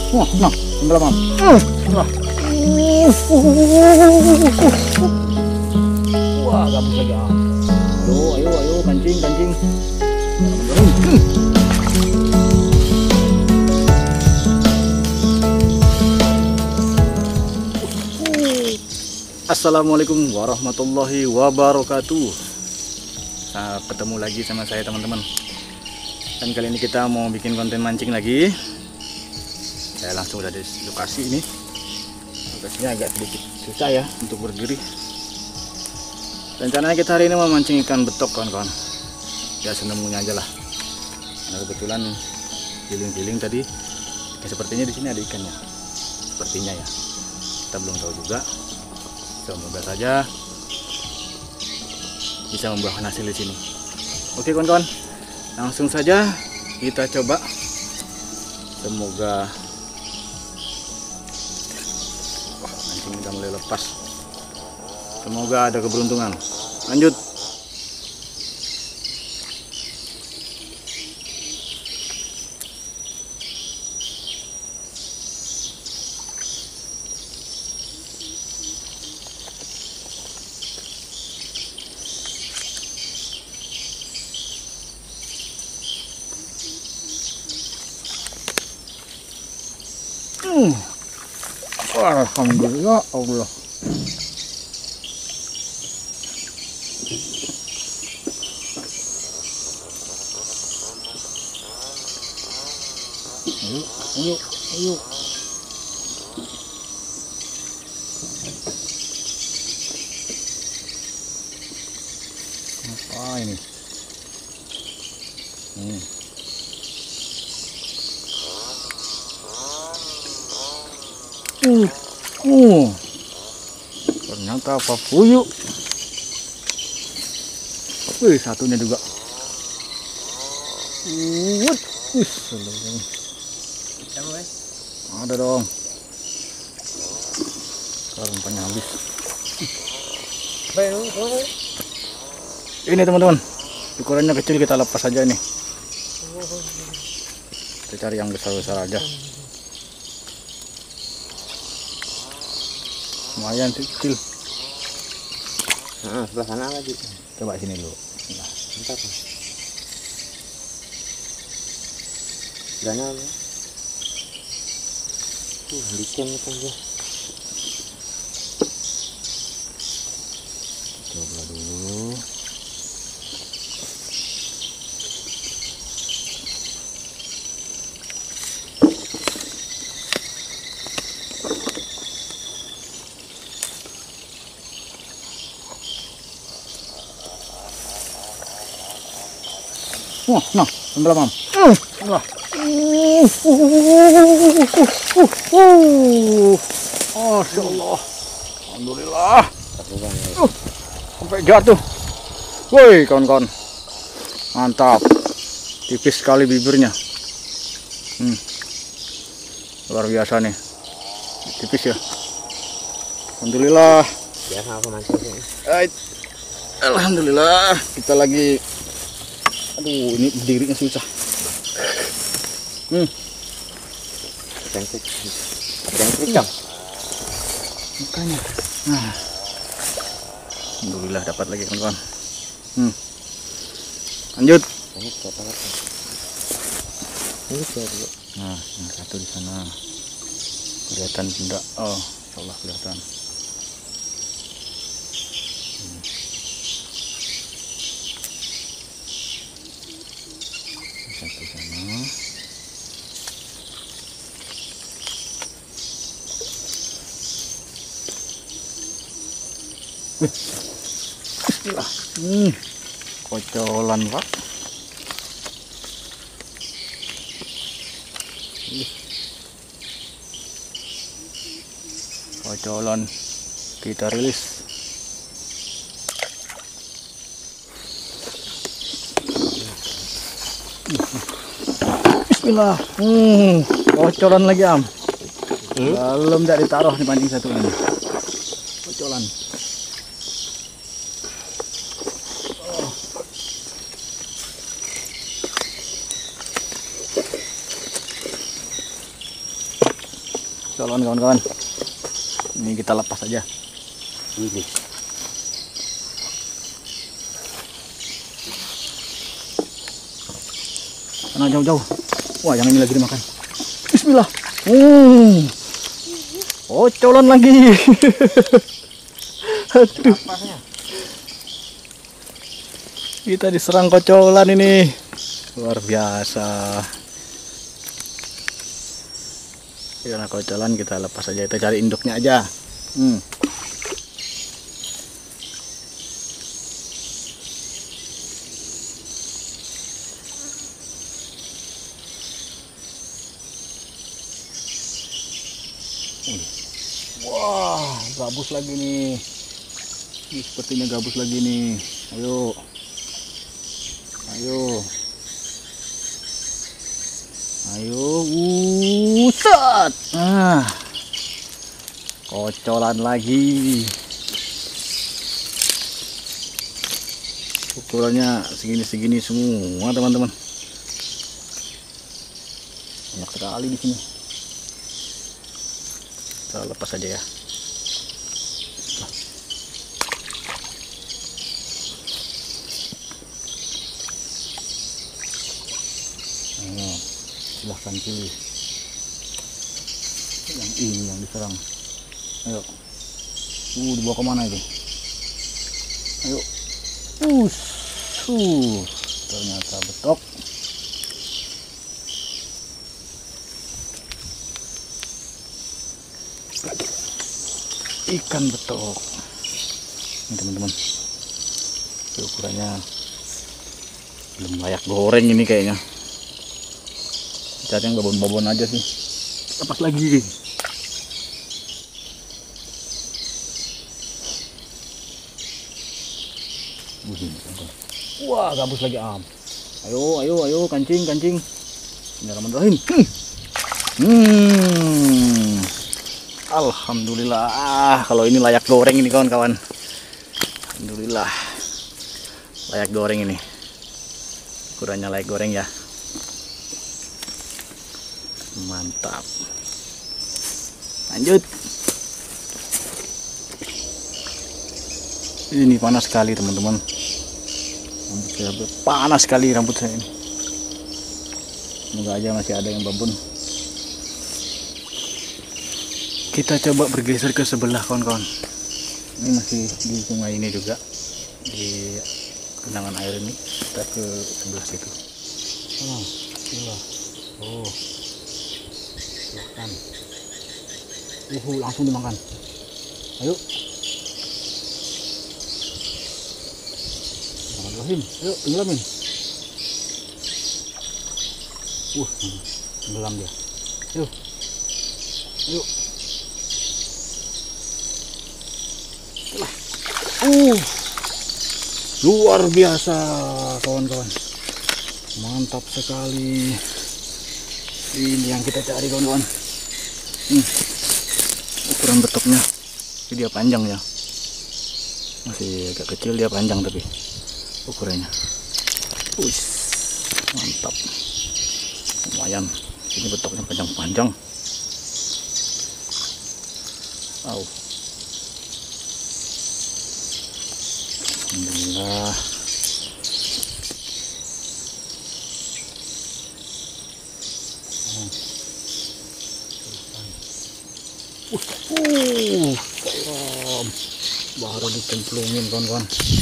Nah, ambil mam. Wah, gabus lagi am. Ayo, kancing. Assalamualaikum warahmatullahi wabarakatuh. Nah, ketemu lagi sama saya teman-teman. Dan kali ini kita mau bikin konten mancing lagi. Saya langsung udah di lokasi ini. Lokasinya agak sedikit susah ya untuk berdiri. Rencananya kita hari ini mau mancing ikan betok kawan-kawan. Ya senemunya aja lah. Nah, kebetulan feeling tadi ya, sepertinya di sini ada ikannya. Sepertinya ya. Kita belum tahu juga. Semoga saja bisa membuahkan hasil di sini. Oke kawan-kawan, langsung saja kita coba. Semoga mancing udah mulai lepas. Semoga ada keberuntungan. Lanjut. Alhamdulillah Allah. Ayo. Apa ini? Ternyata apa puyuh. Wih, satunya juga. Ada dong. Sekarang umpannya habis. Ini teman-teman, ukurannya kecil, kita lepas aja ini. Kita cari yang besar-besar aja. Lumayan kecil. Nah, sebelah sana lagi. Coba sini dulu. Nah, bentar. Dana. Licin itu dia. Coba dulu. Wah, nah, ambil mam. Wah. Masya Allah. Alhamdulillah. Sampai jatuh. Woi, kawan-kawan. Mantap. Tipis sekali bibirnya. Luar biasa nih. Tipis ya. Alhamdulillah. Biasa aku mancing. Alhamdulillah. Kita lagi. Aduh, ini berdirinya susah. Cengkrik jam. Makanya. Nah. Alhamdulillah dapat lagi kawan-kawan. Lanjut. Nah, yang satu di sana. Kelihatan tidak? Oh, insyaallah kelihatan. Satu sana. Bismillah. Kocolan pak. Kocolan kita rilis. Bismillah. Kocolan lagi am. Belum tidak ditaruh di pancing satu ini. Kocolan. kawan-kawan. Ini kita lepas aja. Ini. Sana jauh-jauh. Wah, yang ini lagi dimakan. Bismillah. Colan lagi. Aduh. Kita diserang kocolan ini. Luar biasa. Karena kocolan kita lepas aja. Kita cari induknya aja. Wah, gabus lagi nih. Ini sepertinya gabus lagi nih. Ayo. Set. Nah, kocolan lagi. Ukurannya segini-segini semua, teman-teman. Banyak sekali di sini. Kita lepas aja ya. Silahkan pilih yang ini yang diserang. Ayo, dibawa kemana itu? Ayo, ternyata betok. Ikan betok ini, teman-teman. Ukurannya belum layak goreng ini kayaknya. Cari yang babon-babon aja sih. Lepas lagi. Wah, gabus lagi am. Ayo, kancing. Bismillahirrahmanirrahim. Alhamdulillah. Kalau ini layak goreng ini, kawan-kawan. Alhamdulillah. Layak goreng ini. Ukurannya layak goreng ya. Mantap. Lanjut. Ini panas sekali, teman-teman. Rambut saya panas sekali, rambut saya ini. Semoga aja masih ada yang babon. Kita coba bergeser ke sebelah, kawan-kawan. Ini masih di sungai ini juga, di genangan air ini. Kita ke sebelah situ. Silahkan. Langsung dimakan. Ayo. Ayo, tenggelamin. Tenggelam dia. Ayo. Luar biasa, kawan-kawan. Mantap sekali. Ini yang kita cari, kawan-kawan. Ukuran betoknya, dia panjang ya. Masih agak kecil, dia panjang tapi ukurannya. Mantap. Lumayan. Ini betoknya panjang-panjang. Alhamdulillah. Baru dicemplungin, kawan-kawan.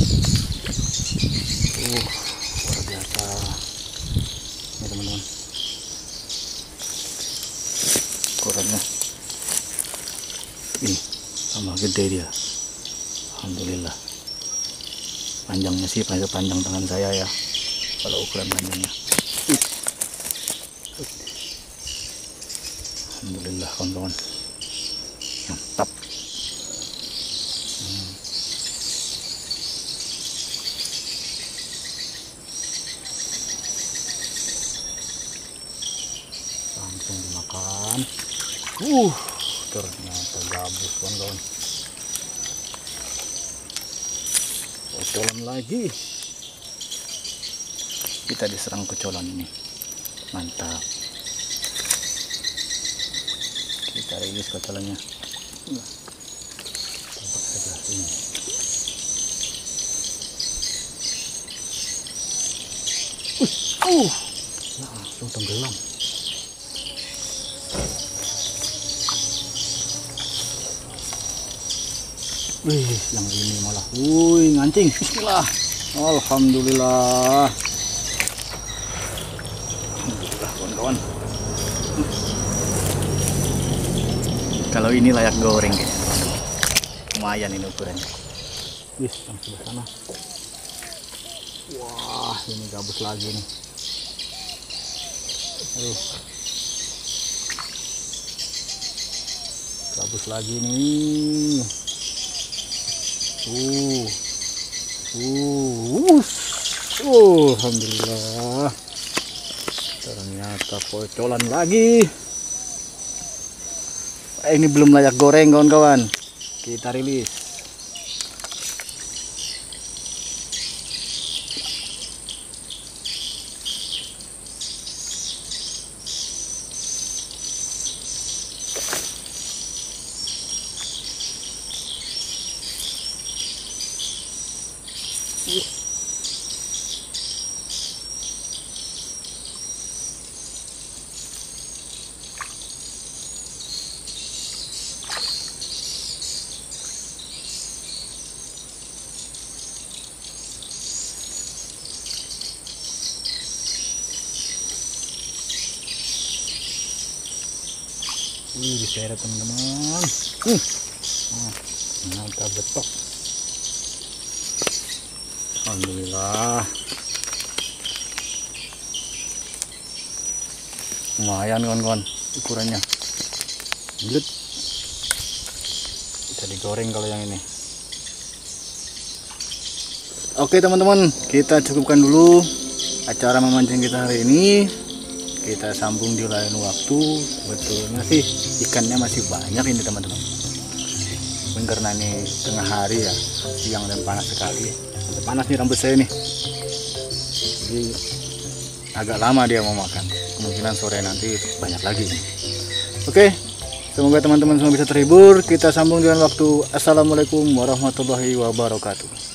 Luar biasa. Ini, teman-teman. Ukurannya ini sama gede dia. Alhamdulillah. Panjangnya sih panjang tangan saya ya, kalau ukuran panjangnya. Alhamdulillah, kawan-kawan. Mantap. Langsung dimakan. Ternyata gabus, kawan-kawan. Kocolan lagi. Kita diserang kocolan ini. Mantap. Kita rilis kocolannya. Tampak sebelah sini. Langsung tenggelam. Wih, yang ini malah. Wih, ngancing. Bismillah. Alhamdulillah. Alhamdulillah, kawan-kawan. Kalau ini layak goreng, guys. Lumayan ini ukurannya. Wih, yang sebelah sana. Wah, ini gabus lagi nih. Aduh. Gabus lagi nih. Alhamdulillah. Ternyata pocolan lagi. Ini belum layak goreng, kawan-kawan. Kita rilis. Diseret teman-teman. Mantap betok. Alhamdulillah. Lumayan kawan-kawan ukurannya. Bulat. Bisa digoreng kalau yang ini. Oke teman-teman, kita cukupkan dulu acara memancing kita hari ini. Kita sambung di lain waktu. Betulnya sih ikannya masih banyak ini teman-teman. Mungkin karena ini tengah hari ya, siang dan panas sekali. Panas nih rambut saya nih. Jadi agak lama dia mau makan. Kemungkinan sore nanti banyak lagi. Oke, semoga teman-teman semua bisa terhibur. Kita sambung dengan waktu. Assalamualaikum warahmatullahi wabarakatuh.